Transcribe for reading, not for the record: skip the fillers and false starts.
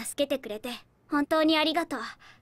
助けてくれて本当にありがとう。